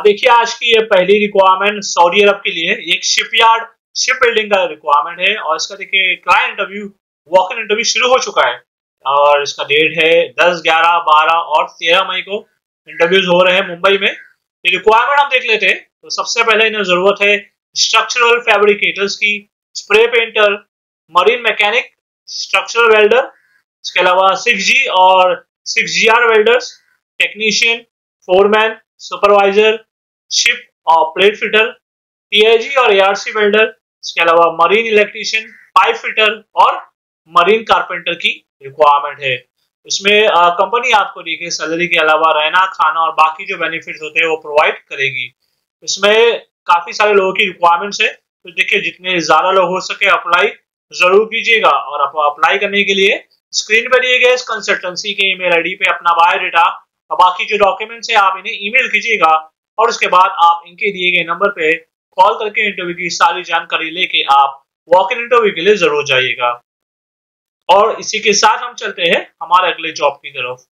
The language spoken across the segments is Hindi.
देखिए आज की ये पहली रिक्वायरमेंट सऊदी अरब के लिए एक शिपयार्ड शिप बिल्डिंग का रिक्वायरमेंट है और इसका देखिए client interview walk in interview शुरू हो चुका है और इसका डेट है 10, 11, 12 और 13 मई को इंटरव्यूज हो रहे हैं मुंबई में। ये रिक्वायरमेंट हम देख लेते हैं। तो सबसे पहले इन्हें जरूरत है स्ट्रक्चरल फैब्रिकेटर्स की, spray painter, marine mechanic, structural welder, इसके अलावा 6G और 6GR welders, technician, foreman, supervisor, ship और प्लेट फिटर, PIG और ARC वेल्डर, इसके अलावा मरीन इलेक्ट्रीशियन, पाइप फिटर और मरीन कारपेंटर की रिक्वायरमेंट है। इसमें कंपनी आपको देखिए सैलरी के अलावा रहना, खाना और बाकी जो बेनिफिट्स होते हैं वो प्रोवाइड करेगी। इसमें काफी सारे लोगों की रिक्वायरमेंट्स है, तो देखिए जितने ज्यादा लोग हो सके अप्लाई जरूर कीजिएगा। और आप अप्लाई करने के लिए स्क्रीन पर दिए गए इस कंसल्टेंसी के ईमेल आईडी पे अपना बायोडाटा और बाकी जो डॉक्यूमेंट्स है आप इन्हें ईमेल कीजिएगा और उसके बाद आप इनके दिए गए नंबर पे कॉल करके इंटरव्यू की सारी जानकारी लेके आप वॉक इन इंटरव्यू के लिए जरूर जाइएगा। और इसी के साथ हम चलते हैं हमारे अगले जॉब की तरफ।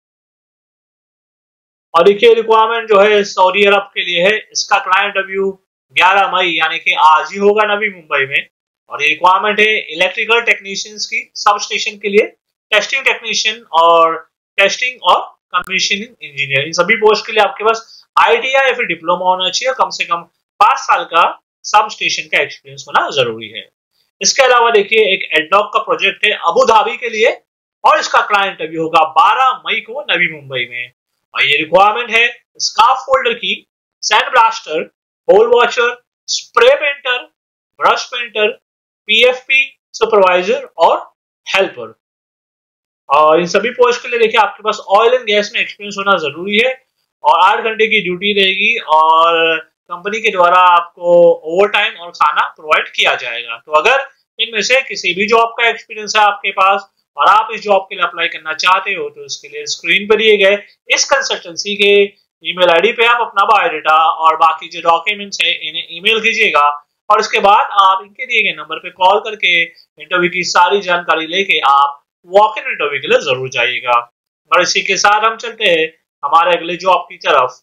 और देखिए रिक्वायरमेंट जो है सऊदी अरब के लिए है। इसका क्लाइंट इंटरव्यू 11 मई यानी कि आज ही होगा नवी मुंबई में। और ये रिक्वायरमेंट है इलेक्ट्रिकल टेक्नीशियंस की, सब स्टेशन के लिए, टेस्टिंग टेक्नीशियन और टेस्टिंग और कमीशनिंग इंजीनियर। इन सभी पोस्ट के लिए आपके पास ITI या फिर डिप्लोमा होना चाहिए, कम से कम 5 साल का सब स्टेशन का एक्सपीरियंस होना जरूरी है। इसके अलावा देखिए एक एडनॉक का प्रोजेक्ट है अबू धाबी के लिए और इसका क्लाइंट इंटरव्यू होगा 12 मई को नवी मुंबई में। और ये रिक्वायरमेंट है स्कार्फ फोल्डर की, sand blaster, hull washer, spray painter, brush painter, PFP supervisor और हेल्पर। और इन सभी पोस्ट के लिए देखिए आपके पास ऑयल एंड गैस में एक्सपीरियंस होना जरूरी है और 8 घंटे की ड्यूटी रहेगी और कंपनी के द्वारा आपको ओवर टाइम और खाना प्रोवाइड किया जाएगा। तो अगर इनमें से किसी भी जॉब का एक्सपीरियंस है आपके पास और आप इस जॉब के लिए अप्लाई करना चाहते हो तो इसके लिए स्क्रीन पर दिए गए इस कंसल्टेंसी के ईमेल आईडी पे आप अपना बायोडाटा और बाकी जो डॉक्यूमेंट्स है इन्हें ईमेल कीजिएगा और उसके बाद आप इनके दिए गए नंबर पे कॉल करके इंटरव्यू की सारी जानकारी लेके आप वॉक इन इंटरव्यू के लिए जरूर जाइएगा। और इसी के साथ हम चलते हैं हमारे अगले जॉब की तरफ।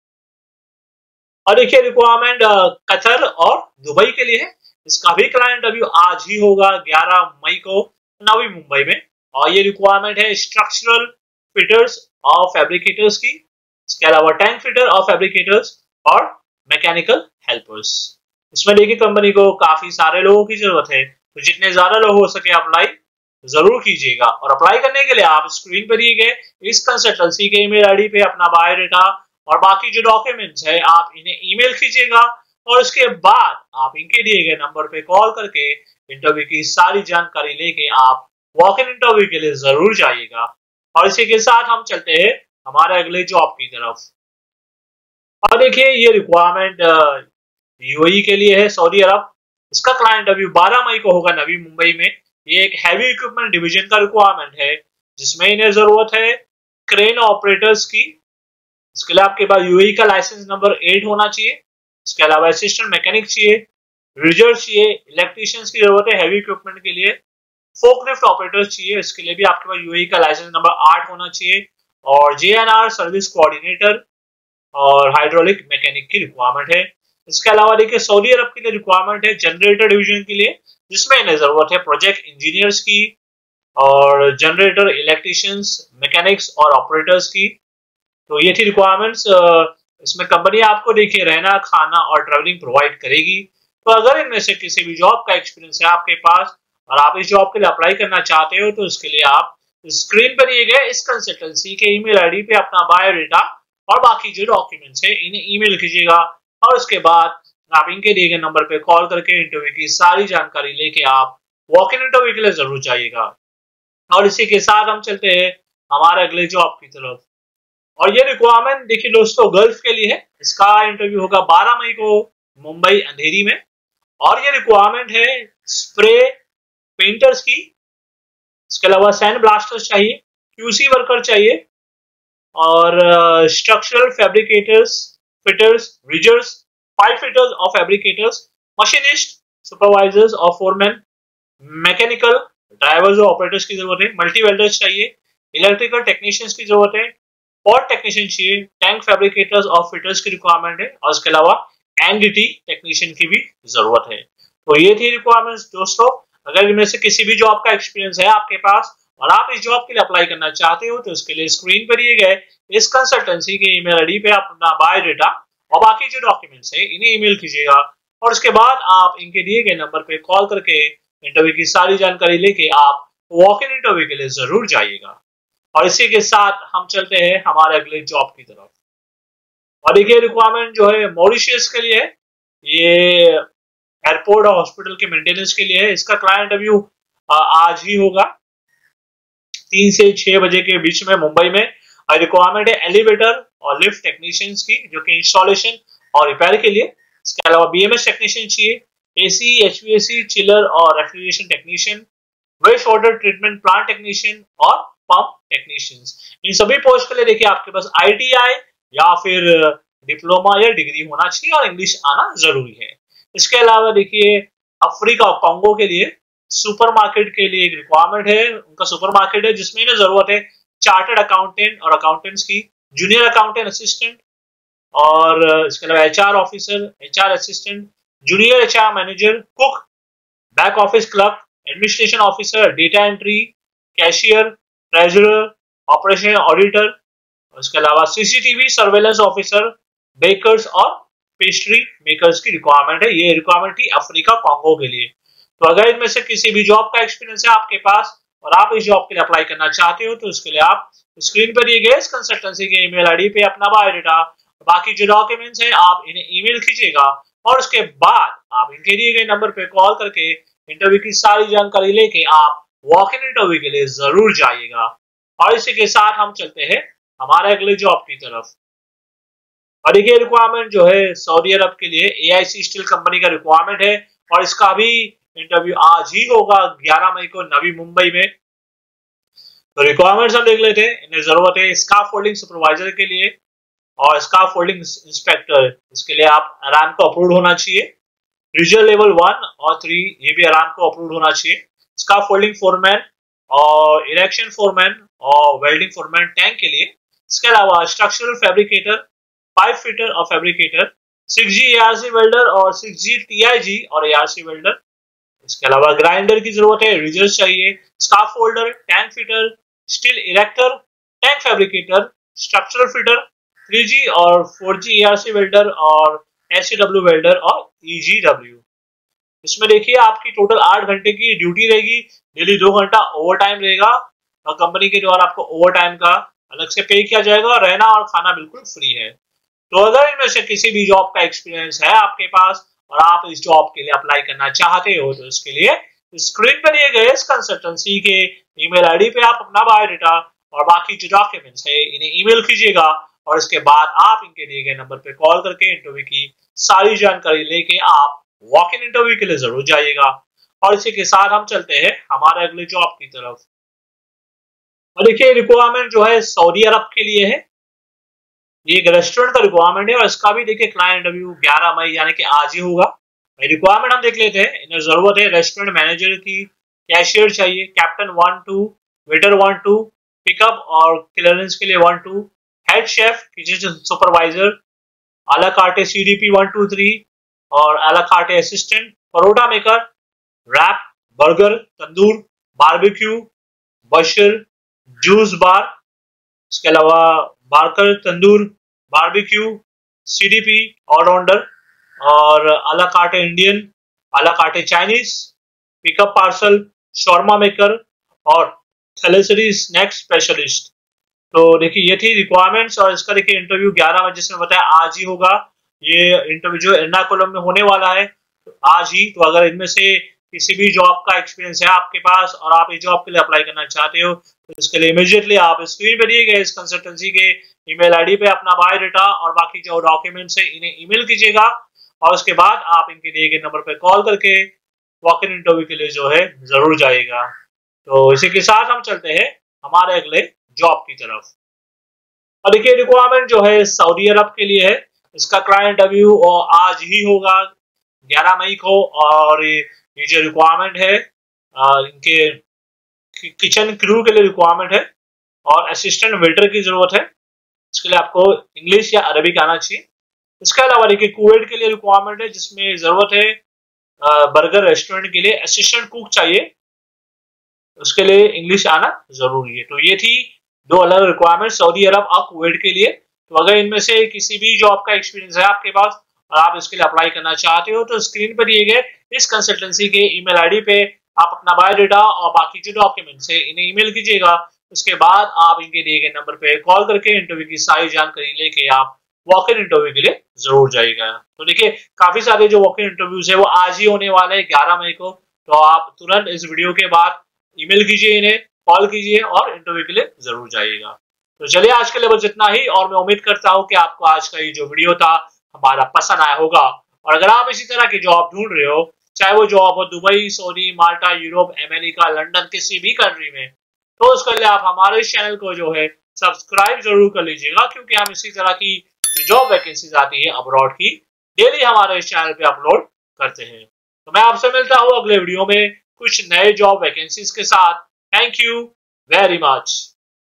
और देखिए रिक्वायरमेंट कतर और दुबई के लिए है। इसका भी क्लाइंट इंटरव्यू आज ही होगा 11 मई को नवी मुंबई में। और ये रिक्वायरमेंट है स्ट्रक्चरल फिटर्स और फैब्रिकेटर्स की, इसके अलावा टैंक फिटर और फैब्रिकेटर्स और मैकेनिकल हेल्पर्स। इसमें देखिए कंपनी को काफी सारे लोगों की जरूरत है, तो जितने ज्यादा लोग हो सके अप्लाई जरूर कीजिएगा। और अप्लाई करने के लिए आप स्क्रीन पर दिए गए इस कंसल्टेंसी के ईमेल आईडी पे अपना बायोडाटा और बाकी जो डॉक्यूमेंट्स है आप इन्हें ईमेल कीजिएगा और उसके बाद आप इनके दिए गए नंबर पे कॉल करके इंटरव्यू की सारी जानकारी लेके आप वॉक इन इंटरव्यू के लिए जरूर जाइएगा। और इसी के साथ हम चलते हैं हमारे अगले जॉब की तरफ। और देखिए ये रिक्वायरमेंट UAE के लिए है, सऊदी अरब। इसका क्लाइंट इंटरव्यू 12 मई को होगा नवी मुंबई में। ये एक हैवी इक्विपमेंट डिवीजन का रिक्वायरमेंट है जिसमें इन्हें जरूरत है क्रेन ऑपरेटर्स की। इसके लिए आपके पास UAE का लाइसेंस नंबर 8 होना चाहिए। इसके अलावा असिस्टेंट मैकेनिक चाहिए, रिजर्व चाहिए, इलेक्ट्रीशियंस की जरूरत है हैवी इक्विपमेंट के लिए, फोकलिफ्ट ऑपरेटर्स चाहिए। इसके लिए भी आपके पास UAE का लाइसेंस नंबर 8 होना चाहिए और JNR सर्विस कोऑर्डिनेटर और हाइड्रोलिक मैकेनिक की रिक्वायरमेंट है। इसके अलावा देखिए सऊदी अरब के लिए रिक्वायरमेंट है जनरेटर डिवीजन के लिए, जिसमें इन्हें जरूरत है प्रोजेक्ट इंजीनियर्स की और जनरेटर इलेक्ट्रीशियंस, मैकेनिक्स और ऑपरेटर्स की। तो ये थी रिक्वायरमेंट्स। इसमें कंपनी आपको देखिए रहना, खाना और ट्रेवलिंग प्रोवाइड करेगी। तो अगर इनमें से किसी भी जॉब का एक्सपीरियंस है आपके पास और आप इस जॉब के लिए अप्लाई करना चाहते हो तो इसके लिए आप स्क्रीन पर दिए गए इस कंसल्टेंसी के ईमेल आईडी पे अपना बायोडाटा और बाकी जो डॉक्यूमेंट्स है इन्हें ईमेल कीजिएगा और उसके बाद आप इनके दिए गए नंबर पे कॉल करके इंटरव्यू की सारी जानकारी लेके आप वॉक इन इंटरव्यू के लिए जरूर जाइएगा। और इसी के साथ हम चलते हैं हमारे अगले जॉब की तरफ। और ये रिक्वायरमेंट देखिए दोस्तों गल्फ के लिए है। इसका इंटरव्यू होगा 12 मई को मुंबई अंधेरी में। और ये रिक्वायरमेंट है स्प्रे पेंटर्स की, इसके अलावा सैंड ब्लास्टर्स चाहिए, QC वर्कर चाहिए और structural fabricators, fitters, riggers, pipe fitters और फैब्रिकेटर्स, मशीनिस्ट, सुपरवाइजर्स और फोरमैन, मैकेनिकल ड्राइवर्स और ऑपरेटर्स की जरूरत है, मल्टी वेल्डर्स चाहिए, इलेक्ट्रिकल टेक्नीशियंस की जरूरत है, पोर्ट टेक्नीशियन चाहिए, टैंक फैब्रिकेटर्स और फिटर्स की रिक्वायरमेंट है, और इसके अलावा एनडीटी टेक्नीशियन की भी जरूरत है। तो ये थी रिक्वायरमेंट्स दोस्तों। अगर इनमें से किसी भी जॉब का एक्सपीरियंस है आपके पास और आप इस जॉब के लिए अप्लाई करना चाहते हो, तो इसके लिए स्क्रीन पर दिए गए इस कंसल्टेंसी के ईमेल आईडी पे अपना बायोडाटा और बाकी जो डॉक्यूमेंट्स है इन्हें ईमेल कीजिएगा, और उसके बाद आप इनके दिए गए नंबर पे कॉल करके इंटरव्यू की सारी जानकारी लेके आप वॉक इन इंटरव्यू के लिए जरूर जाइएगा। और इसी के साथ हम चलते हैं हमारे अगले जॉब की तरफ। और देखिए रिक्वायरमेंट जो है मॉरिशियस के लिए है, ये एयरपोर्ट और हॉस्पिटल के मेंटेनेंस के लिए है। इसका क्लाइंट इंटरव्यू आज ही होगा 3 से 6 बजे के बीच में मुंबई में। रिक्वायरमेंट है एलिवेटर और लिफ्ट टेक्नीशियंस की, जो कि इंस्टॉलेशन और रिपेयर के लिए। इसके अलावा बीएमएस टेक्नीशियन चाहिए, एसी, एचवीएसी, चिलर और refrigeration technician, waste water treatment plant technician और पंप टेक्नीशियंस। इन सभी पोस्ट के लिए देखिए आपके पास आईटीआई या फिर डिप्लोमा या डिग्री होना चाहिए और इंग्लिश आना जरूरी है। इसके अलावा देखिए अफ्रीका कांगो के लिए सुपरमार्केट के लिए एक रिक्वायरमेंट है, उनका सुपरमार्केट है जिसमें इन्हें जरूरत है चार्टर्ड अकाउंटेंट और अकाउंटेंट्स की, जूनियर अकाउंटेंट असिस्टेंट, और इसके अलावा HR officer, HR assistant, junior HR manager, cook, back office clerk, administration officer, data entry, cashier, treasurer, operation auditor, इसके अलावा सीसीटीवी सर्वेलेंस ऑफिसर, बेकर्स और पेस्ट्री मेकर्स की रिक्वायरमेंट है। ये रिक्वायरमेंट थी अफ्रीका कांगो के लिए। तो अगर इनमें से किसी भी जॉब का एक्सपीरियंस है आपके पास और आप इस जॉब के लिए अप्लाई करना चाहते हो, तो इसके लिए आप स्क्रीन पर दिए गए इस कंसल्टेंसी के ईमेल आईडी पे अपना बायोडाटा, बाकी जो डॉक्यूमेंट्स है आप इन्हें ईमेल कीजिएगा, और उसके बाद आप इनके दिए गए नंबर पे कॉल करके इंटरव्यू की सारी जानकारी लेके आप वॉक इन इंटरव्यू के लिए जरूर जाइएगा। और इसी के साथ हम चलते हैं हमारे अगले जॉब की तरफ। और देखिए रिक्वायरमेंट जो है सऊदी अरब के लिए एआईसी स्टील कंपनी का रिक्वायरमेंट है, और इसका भी इंटरव्यू आज ही होगा 11 मई को नवी मुंबई में। तो रिक्वायरमेंट्स हम देख लेते हैं। इन्हें जरूरत है स्काफ फोल्डिंग सुपरवाइजर के लिए और स्काफ फोल्डिंग इंस्पेक्टर, इसके लिए आप आराम को अप्रूव होना चाहिए। रीजनल लेवल 1 और 3 ये भी आराम को अप्रूव होना चाहिए। स्काफ फोल्डिंग फोरमैन और इरेक्शन फोरमैन और वेल्डिंग फोरमैन टैंक के लिए। इसके अलावा स्ट्रक्चरल फैब्रिकेटर, पाइप फिटर और फैब्रिकेटर, 6G ARC वेल्डर और 6G TIG और ARC वेल्डर। इसके अलावा ग्राइंडर की जरूरत है, रिजर्स चाहिए, scaffolder, tank fitter, steel erector, tank fabricator, structural fitter, 3G और 4G ARC वेल्डर और SCW वेल्डर और EGW। इसमें देखिए आपकी टोटल 8 घंटे की ड्यूटी रहेगी, डेली 2 घंटा ओवर टाइम रहेगा, और कंपनी के द्वारा आपको ओवर टाइम का अलग से पे किया जाएगा, और रहना और खाना बिल्कुल फ्री है। तो अगर इनमें से किसी भी जॉब का एक्सपीरियंस है आपके पास और आप इस जॉब के लिए अप्लाई करना चाहते हो, तो इसके लिए स्क्रीन पर दिए गए इस कंसल्टेंसी के ईमेल आईडी पे आप अपना बायोडाटा और बाकी जो डॉक्यूमेंट्स है इन्हें ईमेल कीजिएगा, और इसके बाद आप इनके दिए गए नंबर पे कॉल करके इंटरव्यू की सारी जानकारी लेके आप वॉक इन इंटरव्यू के लिए जरूर जाइएगा। और इसी के साथ हम चलते हैं हमारे अगले जॉब की तरफ। और देखिए रिक्वायरमेंट जो है सऊदी अरब के लिए है, ये एक रेस्टोरेंट का रिक्वायरमेंट है, और इसका भी देखिए क्लाइंट इंटरव्यू 11 मई यानी कि आज ही होगा। रिक्वायरमेंट हम देख लेते हैं। इन्हें जरूरत है रेस्टोरेंट मैनेजर की, कैशियर चाहिए, कैप्टन 1-2, वेटर 1-2, पिकअप और क्लियरेंस के लिए 1-2, हेड शेफ, किचन सुपरवाइजर, आला कार्टे CDP 1-2-3 और a la carte assistant, parotta maker, wrap, burger, tandoor, barbecue, बशर, जूस बार, इसके अलावा बारकर, तंदूर, बारबेक्यू, CDP ऑलराउंडर और a la carte Indian, a la carte Chinese, pickup parcel, shawarma maker और थैलेसरी स्नैक स्पेशलिस्ट। तो देखिए ये थी रिक्वायरमेंट्स, और इसका देखिए इंटरव्यू 11 बजे से बताया आज ही होगा। ये इंटरव्यू जो एर्नाकुलम में होने वाला है आज ही। तो अगर इनमें से किसी भी जॉब का एक्सपीरियंस है आपके पास और आप इस जॉब के लिए अप्लाई करना चाहते हो, तो इसके लिए इमीडिएटली आप स्क्रीन पे दिए गए इस कंसल्टेंसी के ईमेल आईडी पे अपना बायोडाटा और बाकी जो डॉक्यूमेंट्स है इन्हें ईमेल कीजिएगा, और उसके बाद आप इनके दिए गए नंबर पे कॉल करके वॉक इन इंटरव्यू के लिए जो है जरूर जाइएगा। तो इसी के साथ हम चलते हैं हमारे अगले जॉब की तरफ। और देखिए रिक्वायरमेंट जो है सऊदी अरब के लिए है, इसका क्लाइंट इंटरव्यू आज ही होगा 11 मई को, और ये जो रिक्वायरमेंट है इनके किचन क्रू के लिए रिक्वायरमेंट है, और असिस्टेंट वेटर की जरूरत है, इसके लिए आपको इंग्लिश या अरबिक आना चाहिए। इसके अलावा देखिए कुवैत के लिए रिक्वायरमेंट है जिसमें जरूरत है बर्गर रेस्टोरेंट के लिए असिस्टेंट कुक चाहिए, उसके लिए इंग्लिश आना जरूरी है। तो ये थी दो अलग रिक्वायरमेंट सऊदी अरब और कुवैत के लिए। तो अगर इनमें से किसी भी जॉब का एक्सपीरियंस है आपके पास और आप इसके लिए अप्लाई करना चाहते हो तो स्क्रीन पर दिए गए इस कंसल्टेंसी के ईमेल आईडी पे आप अपना बायोडाटा और बाकी जो डॉक्यूमेंट्स है इन्हें ईमेल कीजिएगा। उसके बाद आप इनके दिए गए नंबर पे कॉल करके इंटरव्यू की सारी जानकारी लेके आप वॉक इन इंटरव्यू के लिए जरूर जाइएगा। तो देखिए काफी सारे जो वॉक इन इंटरव्यूज है वो आज ही होने वाले हैं 11 मई को। तो आप तुरंत इस वीडियो के बाद ईमेल कीजिए, इन्हें कॉल कीजिए और इंटरव्यू के लिए जरूर जाइएगा। तो चलिए आज के लिए बस इतना ही और मैं उम्मीद करता हूँ कि आपको आज का ये जो वीडियो था हमारा पसंद आया होगा। और अगर आप इसी तरह की जॉब ढूंढ रहे हो, चाहे वो जॉब हो Dubai, Saudi, Malta, Europe, America, London, किसी भी कंट्री में, तो उसके लिए आप हमारे इस चैनल को जो है सब्सक्राइब जरूर कर लीजिएगा, क्योंकि हम इसी तरह की जो जॉब वैकेंसीज आती है अब्रॉड की डेली हमारे इस चैनल पे अपलोड करते हैं। तो मैं आपसे मिलता हूँ अगले वीडियो में कुछ नए जॉब वैकेंसीज के साथ। Thank you very much.